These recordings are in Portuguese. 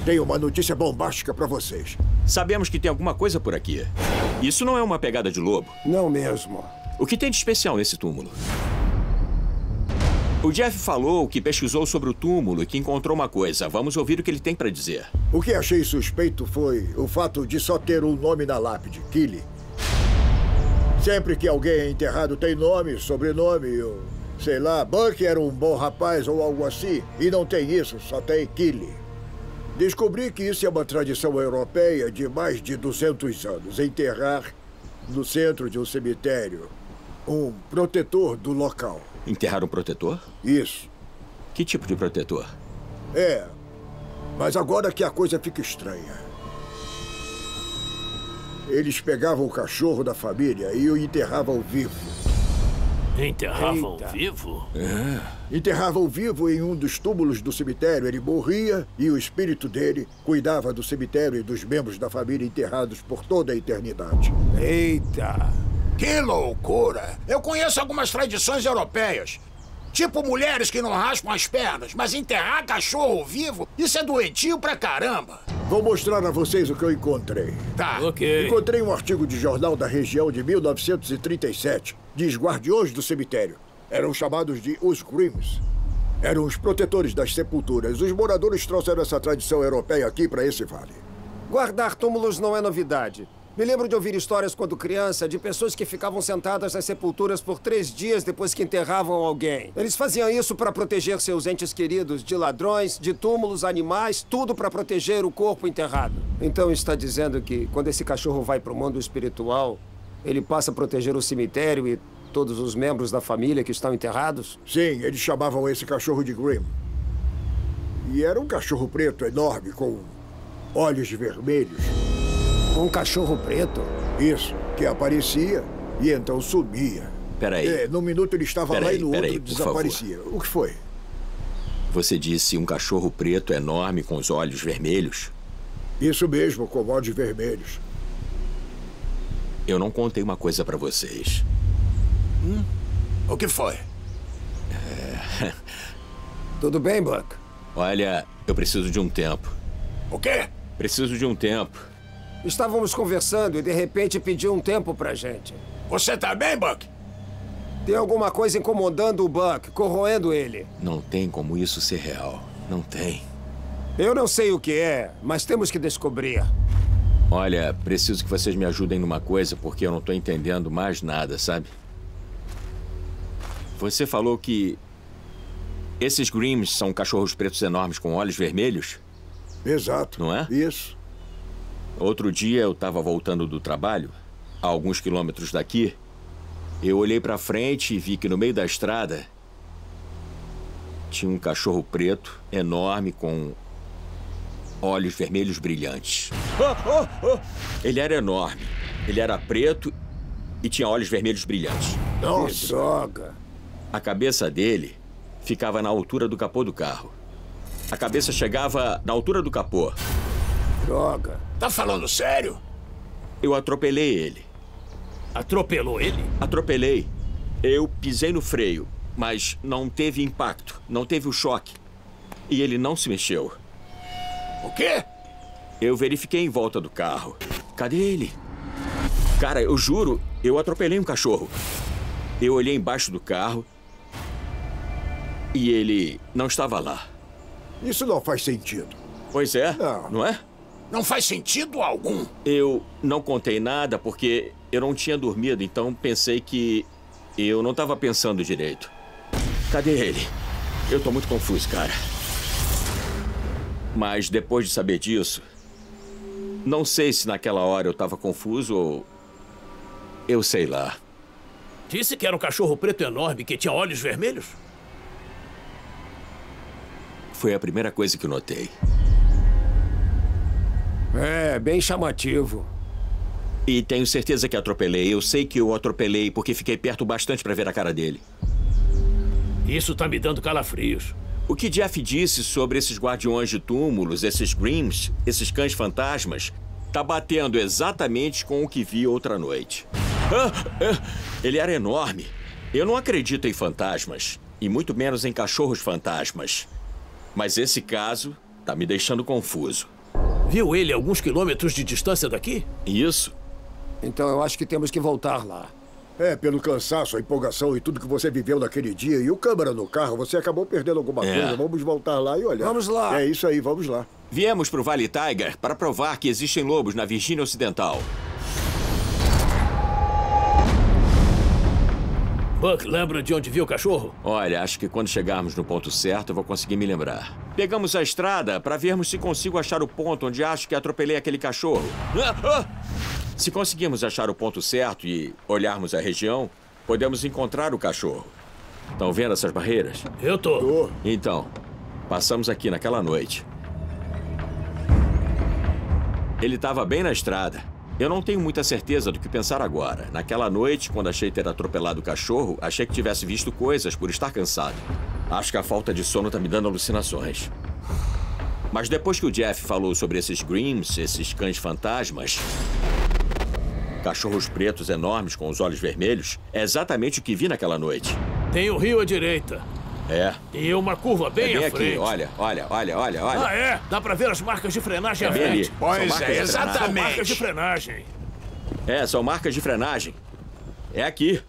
Tenho uma notícia bombástica pra vocês. Sabemos que tem alguma coisa por aqui. Isso não é uma pegada de lobo. Não mesmo. O que tem de especial nesse túmulo? O Jeff falou que pesquisou sobre o túmulo e que encontrou uma coisa. Vamos ouvir o que ele tem pra dizer. O que achei suspeito foi o fato de só ter um nome na lápide, Killy. Sempre que alguém é enterrado tem nome, sobrenome, ou, sei lá, Buck era um bom rapaz ou algo assim. E não tem isso, só tem Killy. Descobri que isso é uma tradição europeia de mais de 200 anos. Enterrar no centro de um cemitério um protetor do local. Enterrar um protetor? Isso. Que tipo de protetor? Mas agora que a coisa fica estranha. Eles pegavam o cachorro da família e o enterravam vivo. Enterravam vivo? Enterravam vivo em um dos túmulos do cemitério. Ele morria e o espírito dele cuidava do cemitério e dos membros da família enterrados por toda a eternidade. Eita! Que loucura! Eu conheço algumas tradições europeias. Tipo mulheres que não raspam as pernas, mas enterrar cachorro vivo, isso é doentio pra caramba. Vou mostrar a vocês o que eu encontrei. Tá. Ok. Encontrei um artigo de jornal da região de 1937. Diz guardiões do cemitério. Eram chamados de os Grimms. Eram os protetores das sepulturas. Os moradores trouxeram essa tradição europeia aqui para esse vale. Guardar túmulos não é novidade. Me lembro de ouvir histórias quando criança de pessoas que ficavam sentadas nas sepulturas por 3 dias depois que enterravam alguém. Eles faziam isso para proteger seus entes queridos de ladrões, de túmulos, animais, tudo para proteger o corpo enterrado. Então está dizendo que quando esse cachorro vai para o mundo espiritual, ele passa a proteger o cemitério e todos os membros da família que estão enterrados? Sim, eles chamavam esse cachorro de Grimm. E era um cachorro preto enorme com olhos vermelhos. Um cachorro preto? Isso, que aparecia e então sumia. Peraí. Num minuto ele estava lá e no outro desaparecia. Favor. O que foi? Você disse um cachorro preto enorme com os olhos vermelhos? Isso mesmo, com olhos vermelhos. Eu não contei uma coisa pra vocês. O que foi? Tudo bem, Buck? Olha, eu preciso de um tempo. O quê? Preciso de um tempo. Estávamos conversando e de repente pediu um tempo pra gente. Você tá bem, Buck? Tem alguma coisa incomodando o Buck, corroendo ele. Não tem como isso ser real. Não tem. Eu não sei o que é, mas temos que descobrir. Olha, preciso que vocês me ajudem numa coisa, porque eu não tô entendendo mais nada, sabe? Você falou que esses Grimms são cachorros pretos enormes com olhos vermelhos? Exato. Não é? Isso. Outro dia eu estava voltando do trabalho, a alguns quilômetros daqui. Eu olhei para frente e vi que no meio da estrada tinha um cachorro preto enorme com olhos vermelhos brilhantes. Ele era enorme. Ele era preto e tinha olhos vermelhos brilhantes. Nossa. Que droga. A cabeça dele ficava na altura do capô do carro. A cabeça chegava na altura do capô. Droga. Tá falando sério? Eu atropelei ele. Atropelou ele? Atropelei. Eu pisei no freio, mas não teve impacto, não teve o choque. E ele não se mexeu. O quê? Eu verifiquei em volta do carro. Cadê ele? Cara, eu juro, eu atropelei um cachorro. Eu olhei embaixo do carro e ele não estava lá. Isso não faz sentido. Pois é, não é? Não faz sentido algum. Eu não contei nada porque eu não tinha dormido, então pensei que eu não estava pensando direito. Cadê ele? Eu tô muito confuso, cara. Mas depois de saber disso, não sei se naquela hora eu estava confuso ou... eu sei lá. Disse que era um cachorro preto enorme que tinha olhos vermelhos? Foi a primeira coisa que notei. É, bem chamativo. E tenho certeza que atropelei. Eu sei que eu atropelei porque fiquei perto bastante para ver a cara dele. Isso tá me dando calafrios. O que Jeff disse sobre esses guardiões de túmulos, esses Grimms, esses cães fantasmas, tá batendo exatamente com o que vi outra noite. Ele era enorme. Eu não acredito em fantasmas, e muito menos em cachorros fantasmas. Mas esse caso tá me deixando confuso. Viu ele a alguns quilômetros de distância daqui? Isso. Então eu acho que temos que voltar lá. É, pelo cansaço, a empolgação e tudo que você viveu naquele dia e o câmera no carro, você acabou perdendo alguma coisa. Vamos voltar lá e olhar. Vamos lá. É isso aí, vamos lá. Viemos pro Vale Tiger para provar que existem lobos na Virgínia Ocidental. Buck, lembra de onde viu o cachorro? Olha, acho que quando chegarmos no ponto certo, eu vou conseguir me lembrar. Pegamos a estrada para vermos se consigo achar o ponto onde acho que atropelei aquele cachorro. Se conseguirmos achar o ponto certo e olharmos a região, podemos encontrar o cachorro. Estão vendo essas barreiras? Eu tô. Então, passamos aqui naquela noite. Ele estava bem na estrada. Eu não tenho muita certeza do que pensar agora. Naquela noite, quando achei ter atropelado o cachorro, achei que tivesse visto coisas por estar cansado. Acho que a falta de sono tá me dando alucinações. Mas depois que o Jeff falou sobre esses Grims, esses cães fantasmas, cachorros pretos enormes com os olhos vermelhos, é exatamente o que vi naquela noite. Tem o rio à direita. É. E uma curva bem à frente. Aqui, olha. Ah, é? Dá pra ver as marcas de frenagem à bem frente. ali. Pois é, São marcas exatamente. de frenagem. É, são marcas de frenagem. É aqui.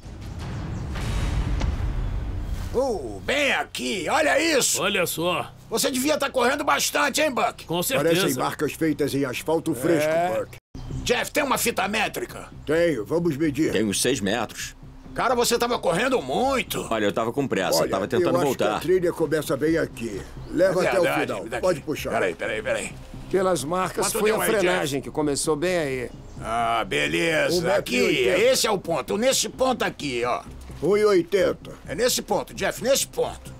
Bem aqui, olha isso. Olha só. Você devia estar correndo bastante, hein, Buck? Com certeza. Parecem marcas feitas em asfalto fresco, Buck. Jeff, tem uma fita métrica? Tenho, vamos medir. Tem uns 6 metros. Cara, você tava correndo muito. Olha, eu tava com pressa, tava tentando eu acho voltar. que a trilha começa bem aqui. Leva até o Verdade, final. daqui. Pode puxar. Peraí. Pelas marcas, Quanto foi deu a aí, frenagem que começou bem aí. Ah, beleza. 1,80 m. Aqui, esse é o ponto. Nesse ponto aqui, ó. 1,80 m. É nesse ponto, Jeff, nesse ponto.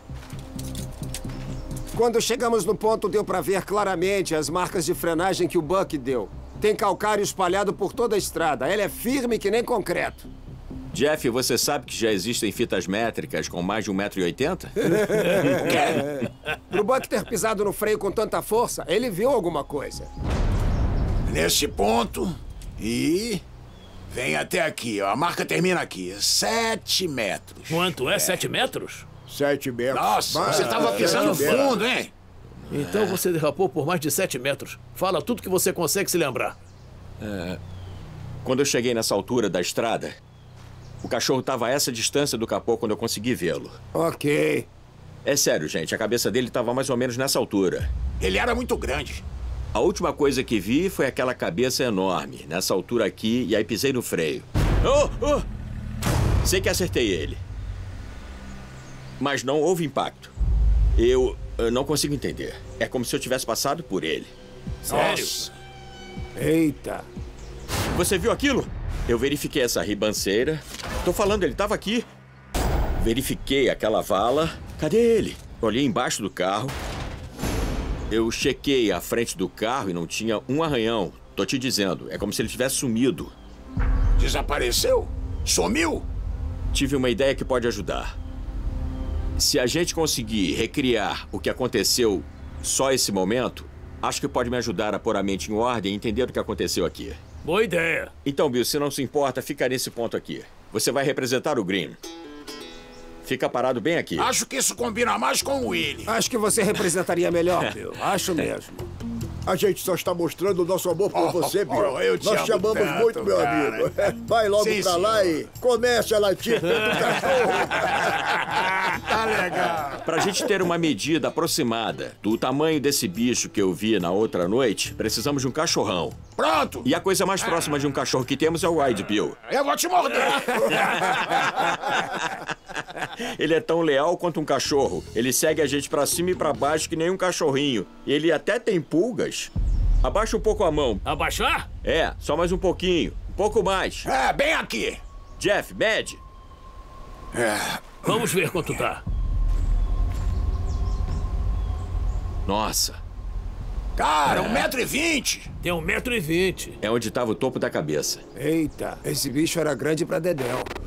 Quando chegamos no ponto, deu pra ver claramente as marcas de frenagem que o Buck deu. Tem calcário espalhado por toda a estrada. Ela é firme que nem concreto. Jeff, você sabe que já existem fitas métricas com mais de 1,80 m? Pro Buck ter pisado no freio com tanta força, ele viu alguma coisa. Nesse ponto e... vem até aqui, ó. A marca termina aqui. 7 metros. Quanto é? 7 metros? 7 metros. Nossa, você tava 7 pisando metros. fundo, hein? Então você derrapou por mais de 7 metros. Fala tudo que você consegue se lembrar. Quando eu cheguei nessa altura da estrada, o cachorro estava a essa distância do capô quando eu consegui vê-lo. Ok. É sério, gente, a cabeça dele estava mais ou menos nessa altura. Ele era muito grande. A última coisa que vi foi aquela cabeça enorme, nessa altura aqui, e aí pisei no freio. Sei que acertei ele. Mas não houve impacto. Eu não consigo entender. É como se eu tivesse passado por ele. Sério? Nossa. Eita. Você viu aquilo? Eu verifiquei essa ribanceira. Tô falando, ele tava aqui. Verifiquei aquela vala. Cadê ele? Olhei embaixo do carro. Eu chequei a frente do carro e não tinha um arranhão. Tô te dizendo, é como se ele tivesse sumido. Desapareceu? Sumiu? Tive uma ideia que pode ajudar. Se a gente conseguir recriar o que aconteceu só esse momento, acho que pode me ajudar a pôr a mente em ordem e entender o que aconteceu aqui. Boa ideia. Então, Bill, se não se importa, fica nesse ponto aqui. Você vai representar o Green. Fica parado bem aqui. Acho que isso combina mais com o Willie. Acho que você representaria melhor, Bill. Acho mesmo. A gente só está mostrando o nosso amor por você, Bill. eu te Nós amo te amamos tanto, muito, meu cara. amigo. Vai logo Sim, pra lá senhor. e comece a latir feito um cachorro. Tá legal. Pra gente ter uma medida aproximada do tamanho desse bicho que eu vi na outra noite, precisamos de um cachorrão. Pronto. E a coisa mais próxima de um cachorro que temos é o Wide Bill. Eu vou te morder. Ele é tão leal quanto um cachorro. Ele segue a gente pra cima e pra baixo que nem um cachorrinho. Ele até tem pulgas. Abaixa um pouco a mão. Abaixar? É, só mais um pouquinho. Um pouco mais. É, bem aqui. Jeff, mede. Vamos ver quanto dá. Nossa, Cara, 1,20 m. Tem 1,20 m. é onde estava o topo da cabeça. Eita, esse bicho era grande pra dedéu.